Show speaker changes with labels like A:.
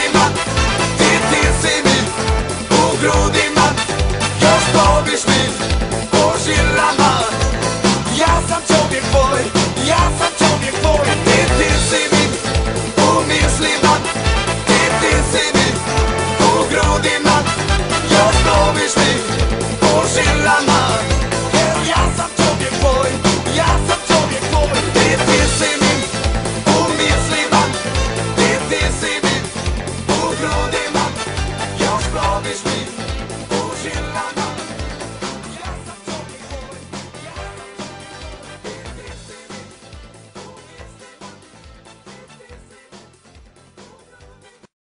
A: mislima, ti si mi u grudima, još ploviš mi po žilama. Ja sam čovjek tvoj, ja sam čovjek tvoj, ti si mi u mislima, ti si mi u grudima, još ploviš mi po žilama. Ja sam čovjek tvoj, ja sam čovjek tvoj, ti si mi u mislima, ti si mi u grudima, još ploviš mi